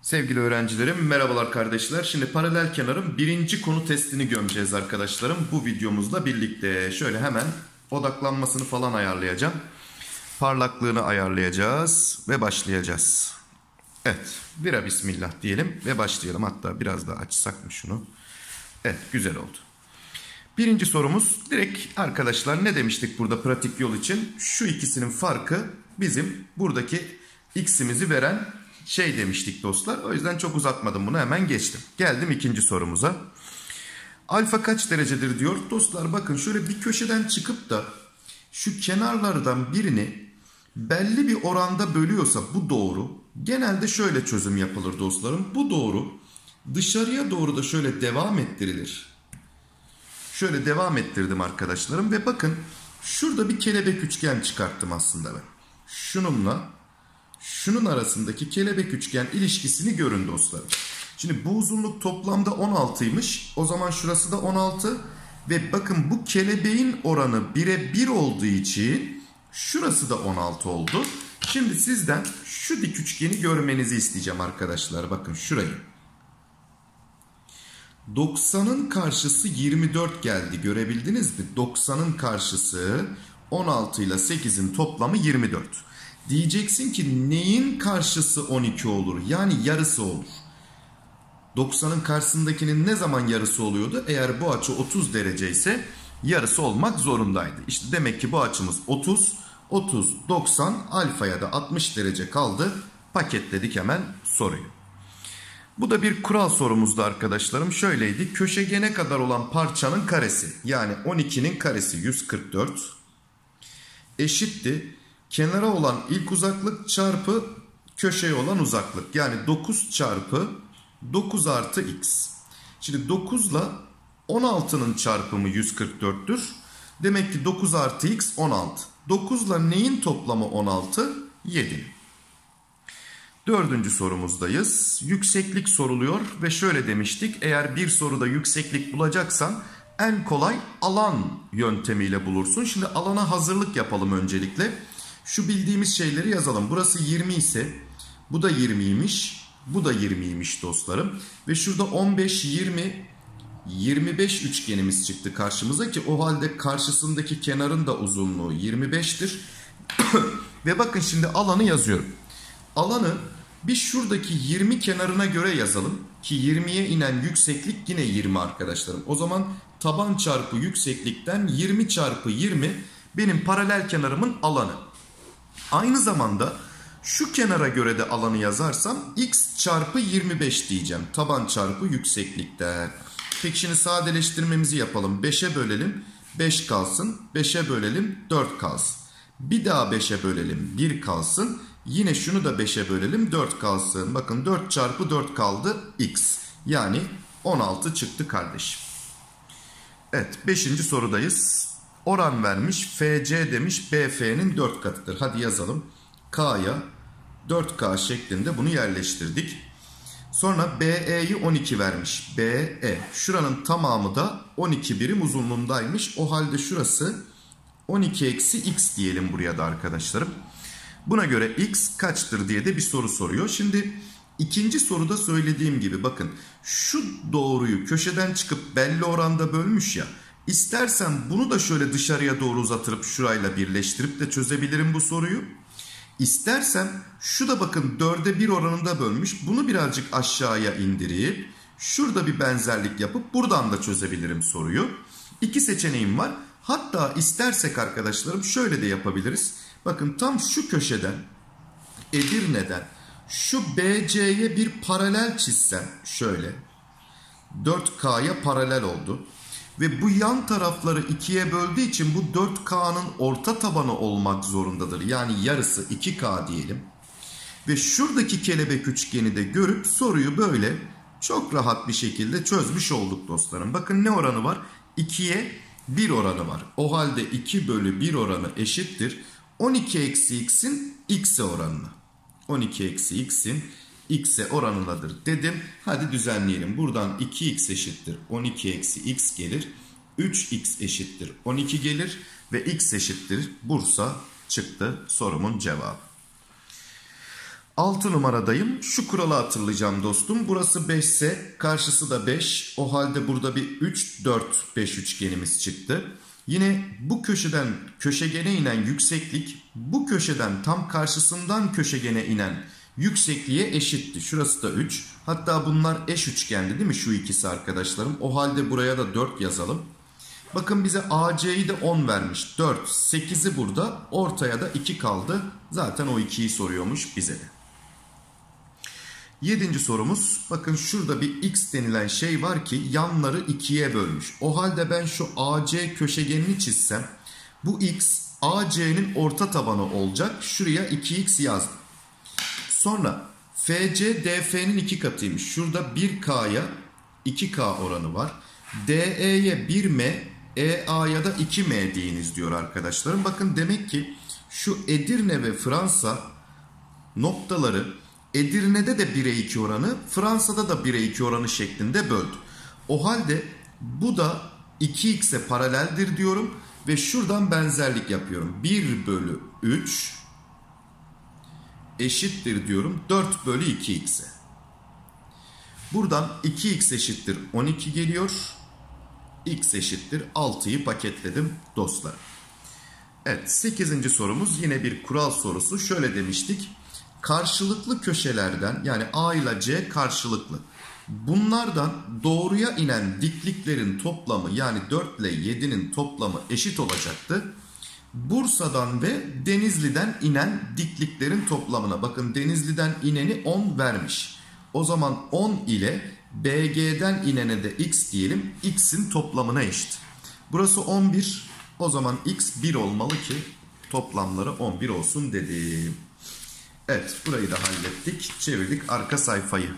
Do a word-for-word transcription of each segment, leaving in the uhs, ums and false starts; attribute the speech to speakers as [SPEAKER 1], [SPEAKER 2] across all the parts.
[SPEAKER 1] Sevgili öğrencilerim, merhabalar kardeşler. Şimdi paralel kenarın birinci konu testini gömeceğiz arkadaşlarım. Bu videomuzla birlikte şöyle hemen odaklanmasını falan ayarlayacağım. Parlaklığını ayarlayacağız ve başlayacağız. Evet, bira bismillah diyelim ve başlayalım. Hatta biraz daha açsak mı şunu? Evet, güzel oldu. Birinci sorumuz direkt arkadaşlar, ne demiştik burada pratik yol için? Şu ikisinin farkı bizim buradaki x'imizi veren şey demiştik dostlar. O yüzden çok uzatmadım, bunu hemen geçtim. Geldim ikinci sorumuza. Alfa kaç derecedir diyor. Dostlar bakın, şöyle bir köşeden çıkıp da şu kenarlardan birini belli bir oranda bölüyorsa bu doğru. Genelde şöyle çözüm yapılır dostlarım. Bu doğru. Dışarıya doğru da şöyle devam ettirilir. Şöyle devam ettirdim arkadaşlarım ve bakın şurada bir kelebek üçgen çıkarttım aslında ben. Şununla şunun arasındaki kelebek üçgen ilişkisini görün dostlarım. Şimdi bu uzunluk toplamda on altıymış. O zaman şurası da on altı. Ve bakın bu kelebeğin oranı bire bir olduğu için şurası da on altı oldu. Şimdi sizden şu dik üçgeni görmenizi isteyeceğim arkadaşlar. Bakın şurayı. doksanın karşısı yirmi dört geldi. Görebildiniz mi? doksanın karşısı on altı ile sekizin toplamı yirmi dört. Diyeceksin ki neyin karşısı on iki olur? Yani yarısı olur. doksanın karşısındakinin ne zaman yarısı oluyordu? Eğer bu açı otuz derece ise yarısı olmak zorundaydı. İşte demek ki bu açımız otuz. otuz, doksan, alfaya da altmış derece kaldı. Paketledik hemen soruyu. Bu da bir kural sorumuzdu arkadaşlarım. Şöyleydi. Köşegene kadar olan parçanın karesi, yani on ikinin karesi yüz kırk dört eşitti kenara olan ilk uzaklık çarpı köşeye olan uzaklık. Yani dokuz çarpı dokuz artı x. Şimdi dokuz ile on altının çarpımı yüz kırk dörttür. Demek ki dokuz artı x on altı. dokuz ile neyin toplamı on altı? yedi. Dördüncü sorumuzdayız. Yükseklik soruluyor ve şöyle demiştik. Eğer bir soruda yükseklik bulacaksan en kolay alan yöntemiyle bulursun. Şimdi alana hazırlık yapalım öncelikle. Şu bildiğimiz şeyleri yazalım. Burası yirmi ise bu da yirmiymiş. Bu da yirmiymiş dostlarım. Ve şurada on beş, yirmi, yirmi beş üçgenimiz çıktı karşımıza ki o halde karşısındaki kenarın da uzunluğu yirmi beştir. Ve bakın şimdi alanı yazıyorum. Alanı bir şuradaki yirmi kenarına göre yazalım ki yirmiye inen yükseklik yine yirmi arkadaşlarım. O zaman taban çarpı yükseklikten yirmi çarpı yirmi benim paralel kenarımın alanı. Aynı zamanda şu kenara göre de alanı yazarsam x çarpı yirmi beş diyeceğim. Taban çarpı yükseklikten. Peki şimdi sadeleştirmemizi yapalım. beşe bölelim, beş kalsın. beşe bölelim, dört kalsın. Bir daha beşe bölelim, bir kalsın. Yine şunu da beşe bölelim, dört kalsın. Bakın dört çarpı dört kaldı x. Yani on altı çıktı kardeşim. Evet, beşinci sorudayız. Oran vermiş, F C demiş B F'nin dört katıdır. Hadi yazalım. K'ya dört K şeklinde bunu yerleştirdik. Sonra B E'yi on iki vermiş. B E. Şuranın tamamı da on iki birim uzunluğundaymış. O halde şurası on iki eksi x diyelim buraya da arkadaşlarım. Buna göre x kaçtır diye de bir soru soruyor. Şimdi ikinci soruda söylediğim gibi bakın şu doğruyu köşeden çıkıp belli oranda bölmüş ya. İstersen bunu da şöyle dışarıya doğru uzatırıp şurayla birleştirip de çözebilirim bu soruyu. İstersen şu da bakın dörde bir oranında bölmüş. Bunu birazcık aşağıya indirip şurada bir benzerlik yapıp buradan da çözebilirim soruyu. İki seçeneğim var. Hatta istersek arkadaşlarım şöyle de yapabiliriz. Bakın tam şu köşeden Edirne'den şu B C'ye bir paralel çizsem şöyle dört K'ya paralel oldu. Ve bu yan tarafları ikiye böldüğü için bu dört K'nın orta tabanı olmak zorundadır. Yani yarısı iki K diyelim. Ve şuradaki kelebek üçgeni de görüp soruyu böyle çok rahat bir şekilde çözmüş olduk dostlarım. Bakın ne oranı var? ikiye bir oranı var. O halde iki bölü bir oranı eşittir on iki eksi x'in x'e oranına. on iki eksi x'in x'e oranınadır dedim. Hadi düzenleyelim. Buradan iki x eşittir on iki eksi x gelir. üç x eşittir on iki gelir. Ve x eşittir Bursa çıktı sorumun cevabı. altı numaradayım. Şu kuralı hatırlayacağım dostum. Burası beş ise karşısı da beş. O halde burada bir üç, dört, beş üçgenimiz çıktı. Yine bu köşeden köşegene inen yükseklik bu köşeden tam karşısından köşegene inen yüksekliğe eşitti. Şurası da üç. Hatta bunlar eş üçgendi değil mi şu ikisi arkadaşlarım? O halde buraya da dört yazalım. Bakın bize A C'yi de on vermiş. dört, sekizi burada. Ortaya da iki kaldı. Zaten o ikiyi soruyormuş bize de. Yedinci sorumuz. Bakın şurada bir x denilen şey var ki yanları ikiye bölmüş. O halde ben şu A C köşegenini çizsem bu x A C'nin orta tabanı olacak. Şuraya iki x yazdım. Sonra F C D F'nin iki katıymış. Şurada bir K'ya iki K oranı var. D E'ye bir M, E A'ya da iki M deyiniz diyor arkadaşlarım. Bakın demek ki şu Edirne ve Fransa noktaları Edirne'de de bire iki oranı, Fransa'da da bire iki oranı şeklinde böldü. O halde bu da iki x'e paraleldir diyorum ve şuradan benzerlik yapıyorum. bir bölü üç eşittir diyorum dört bölü iki x'e. Buradan iki x eşittir on iki geliyor. X eşittir altıyı paketledim dostlar. Evet, sekizinci sorumuz yine bir kural sorusu. Şöyle demiştik. Karşılıklı köşelerden yani A ile C karşılıklı. Bunlardan doğruya inen dikliklerin toplamı yani dört ile yedinin toplamı eşit olacaktı. Bursa'dan ve Denizli'den inen dikliklerin toplamına. Bakın Denizli'den ineni on vermiş. O zaman on ile B G'den inene de x diyelim. X'in toplamına eşit. Burası on bir. O zaman x bir olmalı ki toplamları on bir olsun dedim. Evet, burayı da hallettik. Çevirdik arka sayfayı.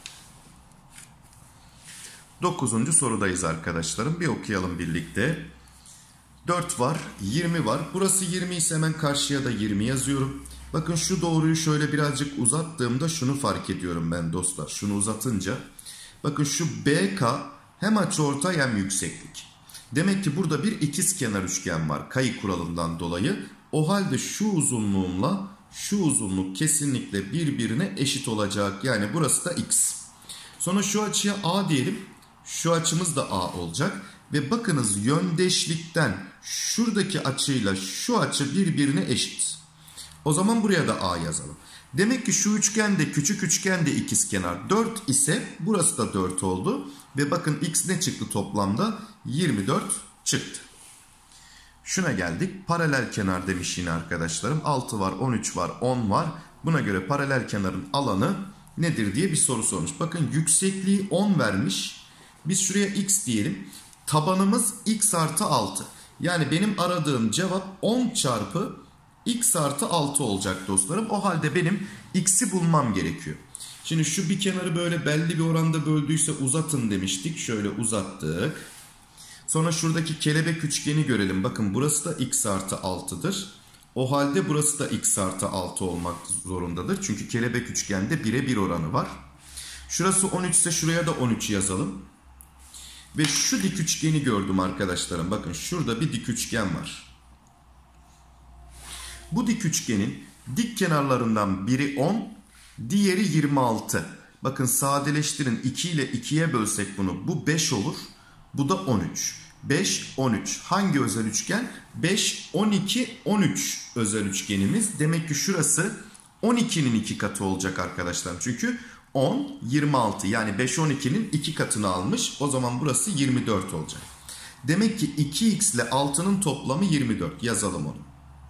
[SPEAKER 1] dokuzuncu sorudayız arkadaşlarım. Bir okuyalım birlikte. dört var, yirmi var. Burası yirmi ise hemen karşıya da yirmi yazıyorum. Bakın şu doğruyu şöyle birazcık uzattığımda şunu fark ediyorum ben dostlar. Şunu uzatınca. Bakın şu B K hem açıortay hem yükseklik. Demek ki burada bir ikizkenar üçgen var kayı kuralından dolayı. O halde şu uzunluğumla şu uzunluk kesinlikle birbirine eşit olacak. Yani burası da x. Sonra şu açıya A diyelim. Şu açımız da A olacak. Ve bakınız yöndeşlikten şuradaki açıyla şu açı birbirine eşit. O zaman buraya da A yazalım. Demek ki şu üçgen de küçük üçgen de ikizkenar. dört ise burası da dört oldu. Ve bakın x ne çıktı toplamda? yirmi dört çıktı. Şuna geldik. Paralel kenar demiş yine arkadaşlarım. altı var, on üç var, on var. Buna göre paralel kenarın alanı nedir diye bir soru sormuş. Bakın yüksekliği on vermiş. Biz şuraya x diyelim. Tabanımız x artı altı. Yani benim aradığım cevap on çarpı x artı altı olacak dostlarım. O halde benim x'i bulmam gerekiyor. Şimdi şu bir kenarı böyle belli bir oranda böldüyse uzatın demiştik. Şöyle uzattık. Sonra şuradaki kelebek üçgeni görelim. Bakın burası da x artı altıdır. O halde burası da x artı altı olmak zorundadır. Çünkü kelebek üçgende bire bir oranı var. Şurası on üç ise şuraya da on üç yazalım. Ve şu dik üçgeni gördüm arkadaşlarım. Bakın şurada bir dik üçgen var. Bu dik üçgenin dik kenarlarından biri on, diğeri yirmi altı. Bakın sadeleştirin, iki ile ikiye bölsek bunu. Bu beş olur. Bu da on üç. beş, on üç. Hangi özel üçgen? beş, on iki, on üç özel üçgenimiz. Demek ki şurası on ikinin iki katı olacak arkadaşlar. Çünkü on, yirmi altı yani beş, on ikinin iki katını almış. O zaman burası yirmi dört olacak. Demek ki iki x ile altının toplamı yirmi dört. Yazalım onu.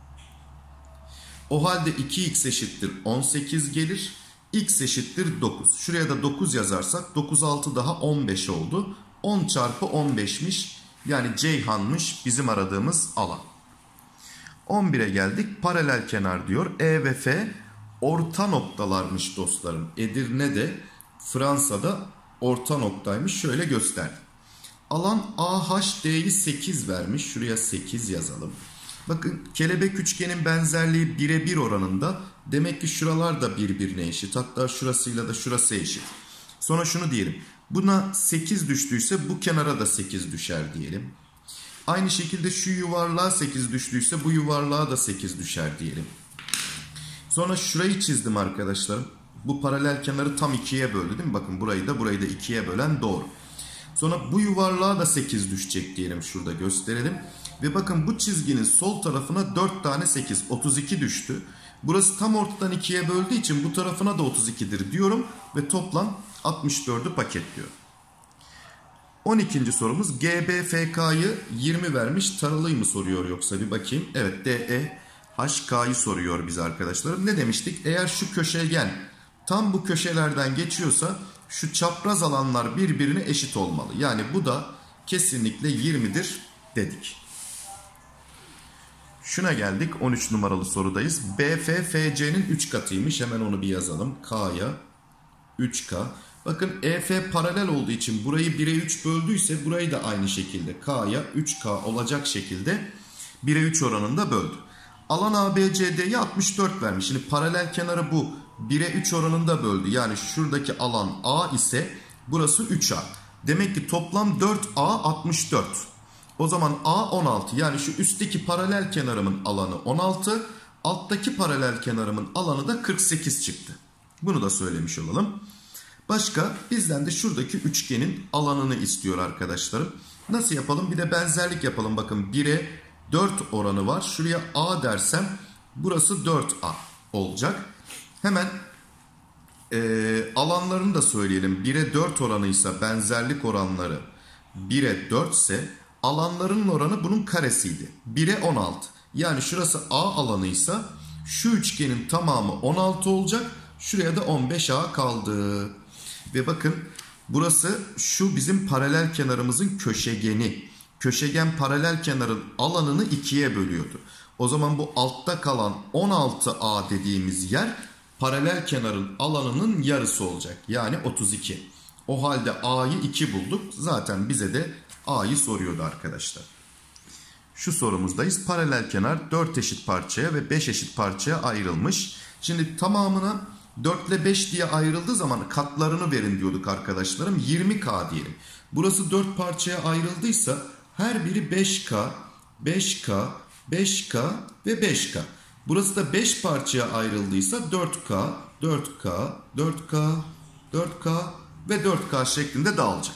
[SPEAKER 1] O halde iki x eşittir on sekiz gelir. X eşittir dokuz. Şuraya da dokuz yazarsak dokuz, altı daha on beş oldu. on çarpı on beşmiş. Yani Ceyhan'mış bizim aradığımız alan. on bire geldik. Paralel kenar diyor. E ve F orta noktalarmış dostlarım. Edirne'de, Fransa'da orta noktaymış. Şöyle gösterdim. Alan A H D'yi sekiz vermiş. Şuraya sekiz yazalım. Bakın kelebek üçgenin benzerliği bire bir oranında. Demek ki şuralar da birbirine eşit. Hatta şurasıyla da şurası eşit. Sonra şunu diyelim. Buna sekiz düştüyse bu kenara da sekiz düşer diyelim. Aynı şekilde şu yuvarlığa sekiz düştüyse bu yuvarlığa da sekiz düşer diyelim. Sonra Sonra şurayı çizdim arkadaşlarım. Bu paralel kenarı tam ikiye böldü değil mi? Bakın burayı da burayı da ikiye bölen doğru. Sonra bu yuvarlığa da sekiz düşecek diyelim, şurada gösterelim. Ve bakın bu çizginin sol tarafına dört tane sekiz, otuz iki düştü. Burası tam ortadan ikiye böldüğü için bu tarafına da otuz ikidir diyorum. Ve toplam altmış dördü paketliyor. on ikinci sorumuz G B F K'yı yirmi vermiş. Taralıyı mı soruyor yoksa bir bakayım. Evet, D E H K'yı soruyor bize arkadaşlarım. Ne demiştik? Eğer şu köşegen tam bu köşelerden geçiyorsa şu çapraz alanlar birbirine eşit olmalı. Yani bu da kesinlikle yirmidir dedik. Şuna geldik, on üç numaralı sorudayız. B F F C'nin üç katıymış. Hemen onu bir yazalım. K'ya üç K. Bakın E F paralel olduğu için burayı bire üç böldüyse burayı da aynı şekilde K'ya üç K olacak şekilde bire üç oranında böldü. Alan A B C D'yi altmış dört vermiş. Şimdi paralel kenarı bu bire üç oranında böldü. Yani şuradaki alan A ise burası üç A. Demek ki toplam dört A altmış dört. O zaman A on altı, yani şu üstteki paralel kenarımın alanı on altı, alttaki paralel kenarımın alanı da kırk sekiz çıktı. Bunu da söylemiş olalım. Başka bizden de şuradaki üçgenin alanını istiyor arkadaşlarım. Nasıl yapalım? Bir de benzerlik yapalım. Bakın bire dört oranı var. Şuraya A dersem burası dört A olacak. Hemen e, alanlarını da söyleyelim. bire dört oranıysa benzerlik oranları bire dört ise alanlarının oranı bunun karesiydi. bire on altı. Yani şurası A alanıysa şu üçgenin tamamı on altı olacak. Şuraya da on beş A kaldı. Ve bakın burası şu bizim paralel kenarımızın köşegeni. Köşegen paralel kenarın alanını ikiye bölüyordu. O zaman bu altta kalan on altı A dediğimiz yer paralel kenarın alanının yarısı olacak. Yani otuz iki. O halde A'yı iki bulduk. Zaten bize de A'yı soruyordu arkadaşlar. Şu sorumuzdayız. Paralel kenar dört eşit parçaya ve beş eşit parçaya ayrılmış. Şimdi tamamına dört ile beş diye ayrıldığı zaman katlarını verin diyorduk arkadaşlarım. yirmi K diyelim. Burası dört parçaya ayrıldıysa her biri beş K, beş K, beş K ve beş K. Burası da beş parçaya ayrıldıysa dört K, dört K, dört K, dört K ve dört K şeklinde dağılacak.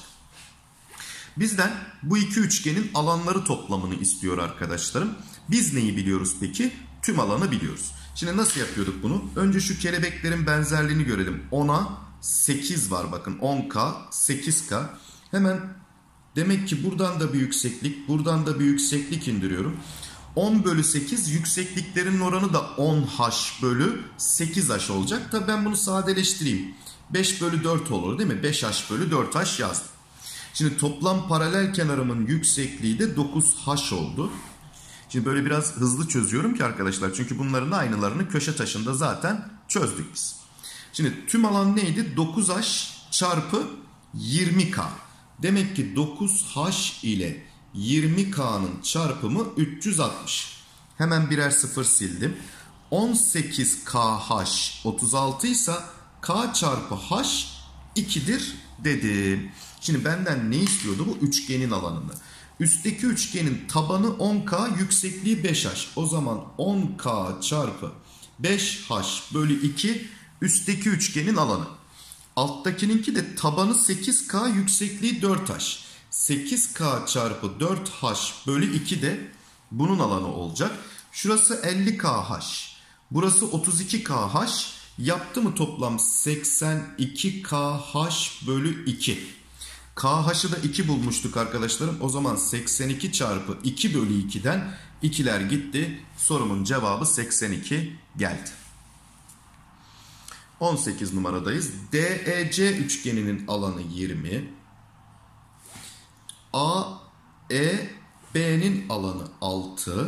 [SPEAKER 1] Bizden bu iki üçgenin alanları toplamını istiyor arkadaşlarım. Biz neyi biliyoruz peki? Tüm alanı biliyoruz. Şimdi nasıl yapıyorduk bunu? Önce şu kelebeklerin benzerliğini görelim. ona sekiz var bakın. on K, sekiz K. Hemen demek ki buradan da bir yükseklik, buradan da bir yükseklik indiriyorum. on bölü sekiz, yüksekliklerin oranı da on H bölü sekiz H olacak. Tabii ben bunu sadeleştireyim. beş bölü dört olur değil mi? beş H bölü dört H yazdım. Şimdi toplam paralel kenarımın yüksekliği de dokuz H oldu. Şimdi böyle biraz hızlı çözüyorum ki arkadaşlar. Çünkü bunların aynılarını köşe taşında zaten çözdük biz. Şimdi tüm alan neydi? dokuz H çarpı yirmi K. Demek ki dokuz H ile yirmi K'nın çarpımı üç yüz altmış. Hemen birer sıfır sildim. on sekiz K H otuz altı ise K çarpı H ikidir dedim. Şimdi benden ne istiyordu bu üçgenin alanını? Üstteki üçgenin tabanı on K, yüksekliği beş H. O zaman on K çarpı beş H bölü iki üstteki üçgenin alanı. Alttakininki de tabanı sekiz K, yüksekliği dört H. sekiz K çarpı dört H bölü iki de bunun alanı olacak. Şurası elli K H. Burası otuz iki K H. Yaptı mı toplam seksen iki K H bölü iki. K H'ı da iki bulmuştuk arkadaşlarım. O zaman seksen iki çarpı iki bölü iki'den ikiler gitti. Sorumun cevabı seksen iki geldi. on sekiz numaradayız. D E C üçgeninin alanı yirmi. A E B'nin alanı altı.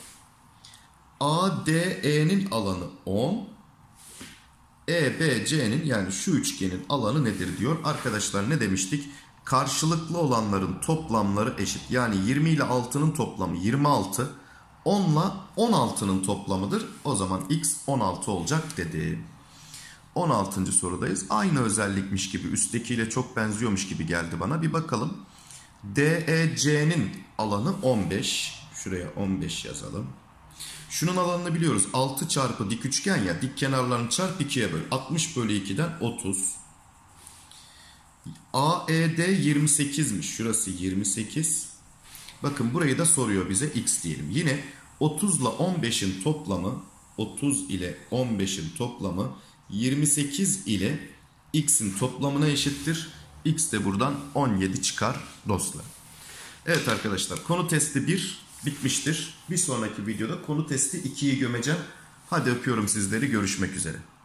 [SPEAKER 1] A D E'nin alanı on. E B C'nin, yani şu üçgenin alanı nedir diyor. Arkadaşlar ne demiştik? Karşılıklı olanların toplamları eşit. Yani yirmi ile altının toplamı yirmi altı. on ile on altının toplamıdır. O zaman x on altı olacak dedi. on altıncı sorudayız. Aynı özellikmiş gibi, üsttekiyle çok benziyormuş gibi geldi bana. Bir bakalım. D E C'nin alanı on beş. Şuraya on beş yazalım. Şunun alanını biliyoruz. altı çarpı dik üçgen ya. Dik kenarlarını çarp ikiye böl. altmış bölü ikiden otuz. A E D yirmi sekizmiş. Şurası yirmi sekiz. Bakın burayı da soruyor bize. X diyelim. Yine otuz ile on beşin toplamı otuz ile on beşin toplamı yirmi sekiz ile X'in toplamına eşittir. X de buradan on yedi çıkar dostlar. Evet arkadaşlar, konu testi bir bitmiştir. Bir sonraki videoda konu testi ikiyi gömeceğim. Hadi öpüyorum sizleri, görüşmek üzere.